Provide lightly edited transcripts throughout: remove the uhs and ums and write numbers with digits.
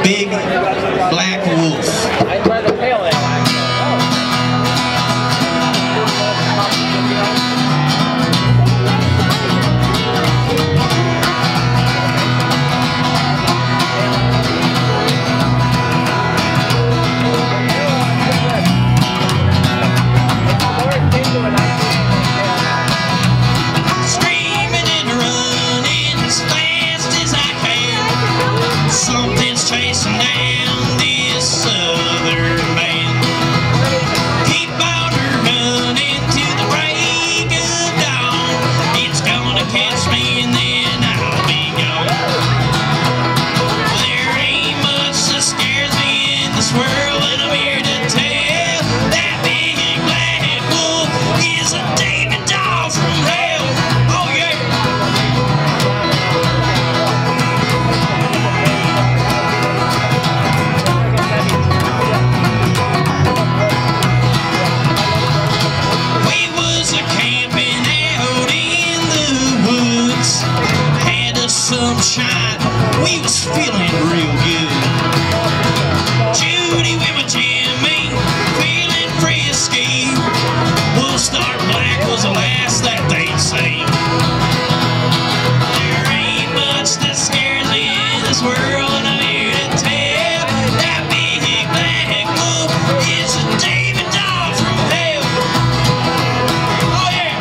Big Black Wolf. Sunshine, we was feeling real good. Judy with my Jimmy, feeling frisky. Woolstar Black was the last that they'd seen. There ain't much that scares me in this world, and I'm here to tell that big black wolf is a demon dog from hell. Oh yeah!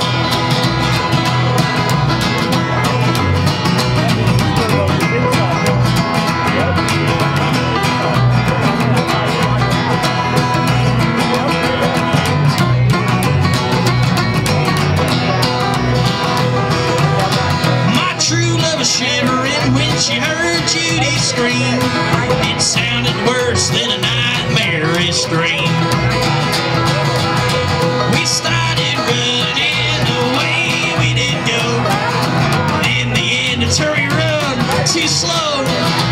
Shivering when she heard Judy scream. It sounded worse than a nightmare scream. We started running away, we did go. In the end, it's hurry, run, too slow.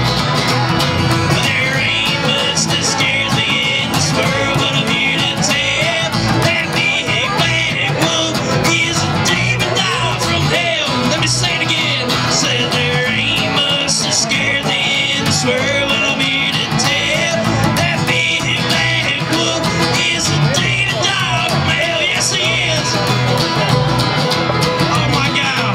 There ain't much that scares me in this world, but I'm here to tell that big black wolf is a demon dog from hell. Let me say it again. Said there ain't much that scares me in this world, but I'm here to tell that big black wolf is a demon dog from hell. Yes, he is. Oh my God.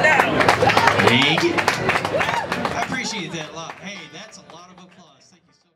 I appreciate that a lot. Hey, that's a lot of applause. Thank you so much.